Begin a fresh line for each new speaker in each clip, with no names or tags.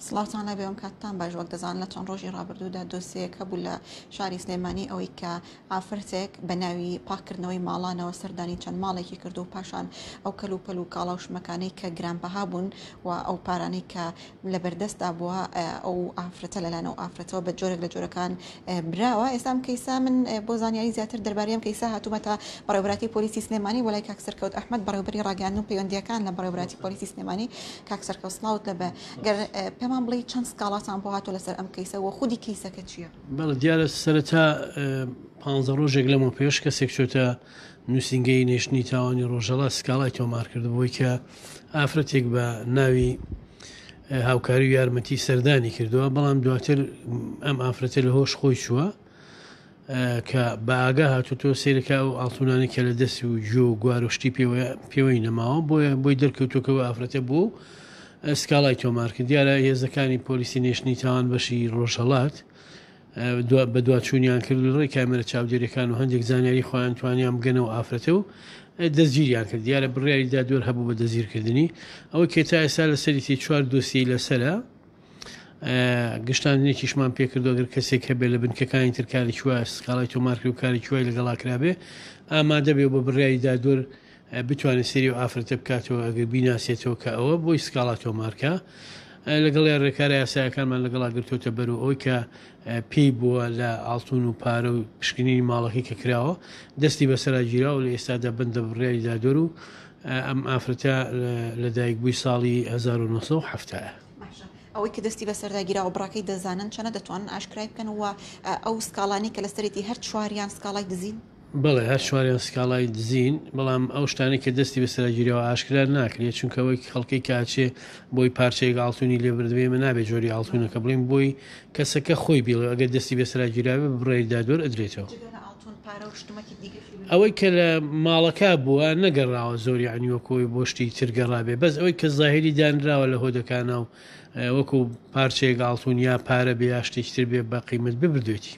سڵاتان لە بێوم کاتتان باش وەک دەزان لە چەند ڕۆژی ڕابردوودا دۆسیەک هەبوو لە شاری سلێمانی ئەوەی کە ئافرەتێک بە ناوی پاکردنەوەی ماڵانەوە سەردانی چەند ماڵێکی کردو و پاشان ئەو کەلوپەل و کاڵا و شمەکانەی کە گرانبەها بوون و ئەو پارانەی کە لە بەردەستدا بووە ئەو ئافرەتە لەلایەن ئەو ئافرەتەوە بە جۆرێک لە جۆرەکان براوە. ئێستام کەیسا من بۆ زانیاری زیاتر دەربارەیەم کەیسا هاتوومەتە بەڕێوەبەراتی پۆلیسی سلێمانی بۆ لای کاک سەرکەوت ئەحمەد بەڕێوەبەری ڕاگەاندن و پەیوەندیەکان لە بەڕێوەبەراتی پۆلیسی سلێمانی. کاک سەرکەوت سڵاوت لەبێ پێمان بڵێ چەند سکاڵاتان بۆ هاتووە لەسەر ئەم کەیسەوە خودی کەیسەکە چییە؟
بەڵێ دیارە سەرەتا 15 ڕۆژێک لەمە پێش کەسێک چۆتە نووسینگەی نێشتنی تاوانی ڕۆژەڵات سکاڵای تۆمار کرد بۆی کە ئافرەتێک بە ناوی هاوکاری و یارمەتی سەردانی کردووە، بەڵام دواتر ئەم ئافرەتە لە هۆش خۆی چووە کە بە ئاگا هاتوتۆ سیرەکە و ئاڵتونانی کە لە دەستی و جۆ و گواروشتی پێوەی نەماوە بۆی دەرکەوتوکەوە ئافرەتە بوو سکاڵای تۆمار کرد. دیارە هێزەکانی پۆلیسی نێشتنی تاوان بەشی ڕۆژهەڵات بە دوچوونیان کرد و ڕێی کامێرە چاودێریەکان و هەندێک زانیاری خۆیان توانیان بگەنەوە ئافرەتە و دەستگیریان کرد. دیارە بڕیاری دادوەر هەبوو بە دەزیرکردنی ئەوە کێ تا ئێستا لە سەریتی 4 دۆسی لەسەرە گشتاندنێکیشمان پێکردو ئەگەر کەسێک هەبێ لە بنکەکانی ترکاری کووە سکاڵای تۆمارکرد و کاری کوای لەگەڵا کرابێ ئامادە بێ بۆ بڕیاری دادوەر بتوانێت سێری و ئافرەتە بکاتەوە ئەگەر بیناسێتەوە کە ئەوە بۆی سکاڵا تۆمارکە لەگەڵ ڕێکارە یاسایەکانمان لەگەڵا گرتوتە بەر و ئەوی کە پێی بووە لە ئاڵتون و پارە و پشکنینی ماڵەکەی کە کراوە دەستی بەسەرا گیرا و لە ئێستادا بندە بڕیاری دادوەر و ئەم ئافرەتە لەدایک بووی ساڵی 1970.
ئەوەی کە دەستی بەسەرداگیرا و بڕاکەی دەزانن چەنە دەتوانن ئاشکرای بکەن وە ئەو سکاڵانی کە لە سەرەتی هەر چواریان سکاڵای دزین؟
بەڵێ هەر چواریان سکاڵای دزین، بەڵام ئەو شتانی کە دەستی بەسەرگیریەوە ئاشکرا ناکرێت چونکەوەی خەڵکی کاچێ بۆی پارچەیەک ئاڵتونی لێ بردوێ من نابێت جۆری ئاڵتونەکە بڵێن بۆی کەسەکە خۆی بیڵێ ئەگەر دەستی بەسەرگیراوێ بڕێی دادوەر ئەدرێتەوە. ئەوەی کە لە ماڵەکە بووە نەگەڕاوە زۆری عنیوەکۆی بۆ شتی ترگەڕابێ بەس ئەوەی کە زاهری دانراوە لە هۆدەکانە و وەکو پارچەیە ئاڵتون یا پارە بێ یا شتێکتر بێ بە قیمت ببردوێتی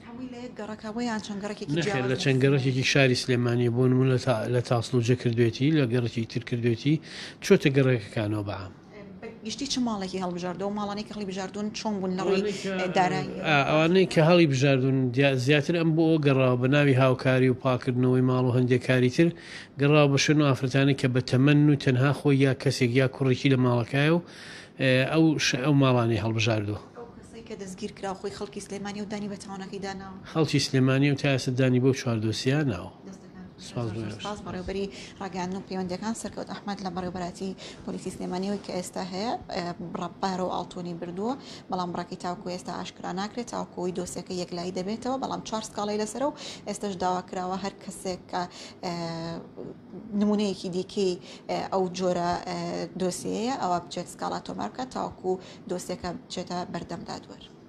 لە چەند گەڕێکێکی شاری سلێمانی بۆ نمونە لە تاسڵوجە کردوێتی لە گەڕێکی تر کردوێتی چۆتە گەڕێکەکانەوە بەعام
گشتی چ ماڵێکی هەڵبژاردەوە ماڵانەی کە هەڵی بژاردون چۆن بوون لەڕووی دارایی
ئەوانەی کە هەڵی بژاردون زیاتر ئەم بۆ گەڕاوە بە ناوی هاوکاری و پاکردنەوەی ماڵ و هەندێک کاری تر گەڕاو بە شوێن و ئافرەتانی کە بە تەمەن و تەنها خۆی یا کەسێک یا کوڕێکی لە ماڵەکایە و ئەو ماڵانی هەڵبژاردووە
کە دەستگیر کرا خۆی خەڵکی سلێمانی و دانی بە تاوانەکەی داناوە
خەڵکی سلێمانی و تا ئێستا دانی بۆ 4 دۆسیە ناوە.
سپاس بەڕێوەبەری ڕاگەاندن و پەیوەندیەکان سەرکەوت ئەحمەد لە بەڕێوەبەراتی پۆلیسی سلێمانیەوەی کە ئێستا هەیە بڕەپارە و ئاڵتۆنی بردووە، بەڵام بڕاکی تاوکو ئێستا ئاشکرا ناکرێت تاوکۆی دۆسیەکە یەکلایی دەبێتەوە، بەڵام 4 سکاڵای لەسەرە و ئێستاش داوا کراوە هەر کەسێک کە نمونەیەکی دیکەی ئەو جۆرە دۆسیەیە ئەوە بچێت سکاڵا تۆمارکە تاوکو دۆسیەکە بچێتە بەردەم دادوەر.